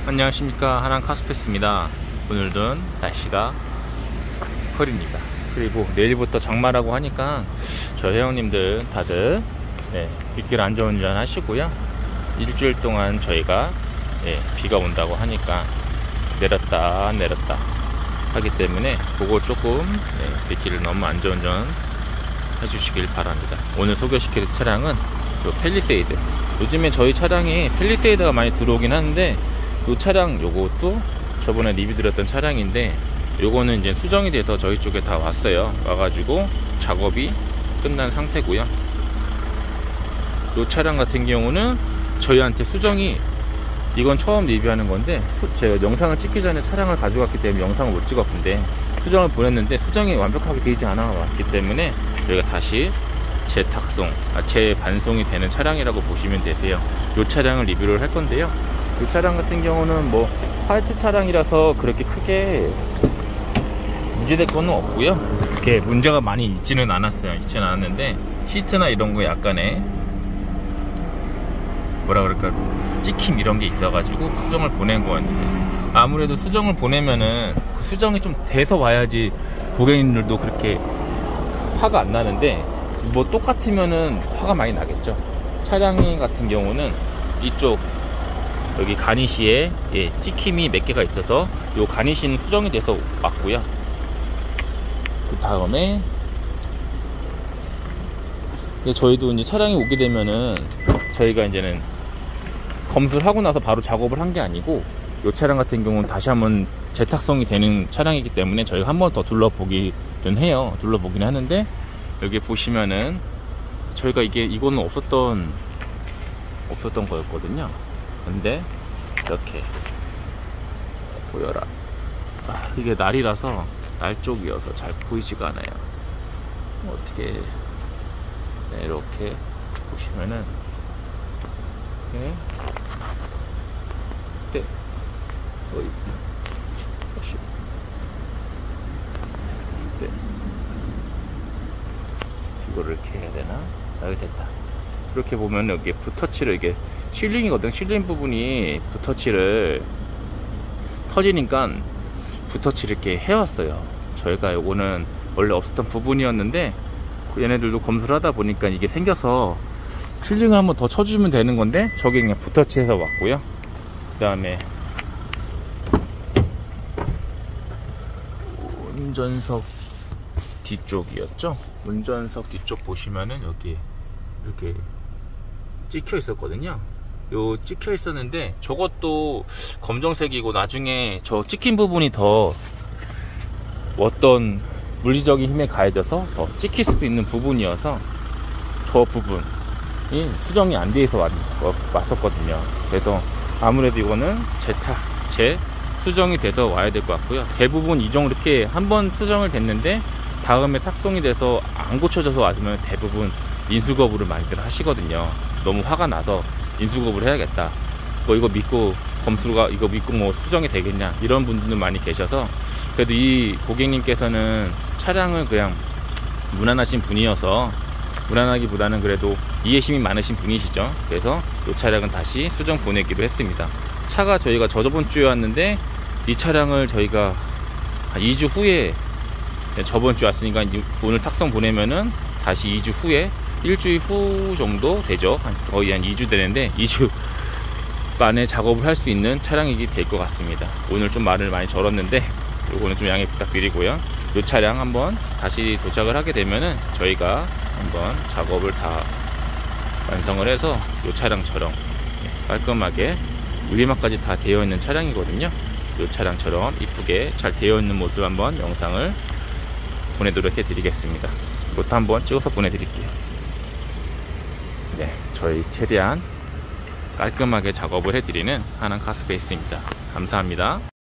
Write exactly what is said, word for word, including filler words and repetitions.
안녕하십니까, 하남 카스페이스입니다. 오늘은 날씨가 흐립니다. 그리고 내일부터 장마라고 하니까 저 회원님들 다들 네, 빗길 안전운전 하시고요. 일주일 동안 저희가 네, 비가 온다고 하니까 내렸다 내렸다 하기 때문에 그거 조금 네, 빗길을 너무 안전운전 해주시길 바랍니다. 오늘 소개시킬 차량은 요 팰리세이드. 요즘에 저희 차량이 팰리세이드가 많이 들어오긴 하는데, 요 차량 요것도 저번에 리뷰 드렸던 차량인데, 요거는 이제 수정이 돼서 저희 쪽에 다 왔어요. 와가지고 작업이 끝난 상태고요. 요 차량 같은 경우는 저희한테 수정이, 이건 처음 리뷰하는 건데, 수, 제가 영상을 찍기 전에 차량을 가져갔기 때문에 영상을 못 찍었는데 수정을 보냈는데 수정이 완벽하게 되지 않아 왔기 때문에 저희가 다시 재탁송, 아, 재반송이 되는 차량이라고 보시면 되세요. 이 차량을 리뷰를 할 건데요. 이 차량 같은 경우는 뭐 화이트 차량이라서 그렇게 크게 문제될 거는 없고요. 이렇게 문제가 많이 있지는 않았어요. 있지는 않았는데 시트나 이런 거 약간의 뭐라 그럴까, 찍힘 이런 게 있어가지고 수정을 보낸 거였는데, 아무래도 수정을 보내면은 그 수정이 좀 돼서 와야지 고객님들도 그렇게 화가 안 나는데, 뭐 똑같으면은 화가 많이 나겠죠. 차량이 같은 경우는 이쪽 여기 가니시에 예, 찍힘이 몇 개가 있어서 요 가니시는 수정이 돼서 왔고요. 그 다음에 저희도 이제 차량이 오게 되면은 저희가 이제는 검수를 하고 나서 바로 작업을 한 게 아니고, 요 차량 같은 경우는 다시 한번 재탁송이 되는 차량이기 때문에 저희가 한 번 더 둘러보기는 해요. 둘러보기는 하는데, 여기 보시면은 저희가 이게 이거는 없었던 없었던 거였거든요. 근데 이렇게 보여라. 아, 이게 날이라서 날 쪽이어서 잘 보이지가 않아요. 어떻게 네, 이렇게 보시면은 네. 네. 어이. 다시. 네. 이거를 이렇게 해야 되나? 아, 여기 됐다. 이렇게 보면 여기 붓터치를, 이게 실링이거든. 실링 부분이 붓터치를 터지니까 붓터치를 이렇게 해왔어요. 저희가 요거는 원래 없었던 부분이었는데 얘네들도 검수를 하다 보니까 이게 생겨서 실링을 한번 더 쳐주면 되는 건데, 저게 그냥 붓터치해서 왔고요. 그 다음에 운전석 뒤쪽이었죠. 운전석 뒤쪽 보시면은 여기 이렇게 찍혀 있었거든요. 요 찍혀 있었는데 저것도 검정색이고, 나중에 저 찍힌 부분이 더 어떤 물리적인 힘에 가해져서 더 찍힐 수도 있는 부분이어서 저 부분이 수정이 안 돼서 왔, 왔었거든요. 그래서 아무래도 이거는 재타, 재 수정이 돼서 와야 될 것 같고요. 대부분 이 정도 이렇게 한번 수정을 됐는데 다음에 탁송이 돼서 안 고쳐져서 왔으면 대부분 인수거부를 많이들 하시거든요. 너무 화가 나서 인수거부를 해야겠다, 뭐 이거 믿고 검수가 이거 믿고 뭐 수정이 되겠냐, 이런 분들도 많이 계셔서, 그래도 이 고객님께서는 차량을 그냥 무난하신 분이어서, 무난하기보다는 그래도 이해심이 많으신 분이시죠. 그래서 이 차량은 다시 수정 보내기로 했습니다. 차가 저희가 저저번 주에 왔는데 이 차량을 저희가 한 이 주 후에, 저번 주에 왔으니까 오늘 탁송 보내면은 다시 이 주 후에, 일주일 후 정도 되죠. 한 거의 한 이 주 되는데 이 주 만에 작업을 할 수 있는 차량이 될 것 같습니다. 오늘 좀 말을 많이 절었는데 요거는 좀 양해 부탁드리고요. 이 차량 한번 다시 도착을 하게 되면은 저희가 한번 작업을 다 완성을 해서 이 차량처럼 깔끔하게 유리막까지 다 되어 있는 차량이거든요. 이 차량처럼 이쁘게 잘 되어 있는 모습 한번 영상을 보내도록 해 드리겠습니다. 이것도 한번 찍어서 보내드릴게요. 네, 저희 최대한 깔끔하게 작업을 해드리는 하남 카스페이스입니다. 감사합니다.